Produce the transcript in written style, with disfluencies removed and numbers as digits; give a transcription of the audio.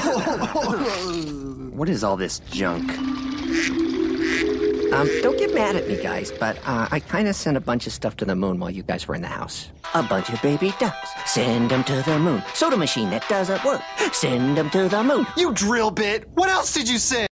What is all this junk? Don't get mad at me, guys, but I kind of sent a bunch of stuff to the moon while you guys were in the house. A bunch of baby ducks. Send them to the moon. Soda machine that doesn't work. Send them to the moon. You drill bit! What else did you send?